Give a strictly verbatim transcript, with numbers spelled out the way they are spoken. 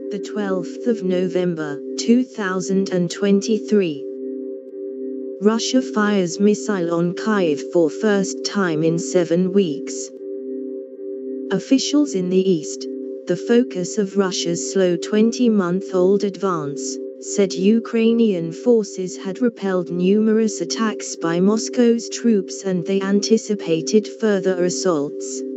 the twelfth of November, two thousand twenty-three. Russia fires missile on Kyiv for first time in seven weeks. Officials in the east, the focus of Russia's slow twenty-month-old advance, said Ukrainian forces had repelled numerous attacks by Moscow's troops and they anticipated further assaults.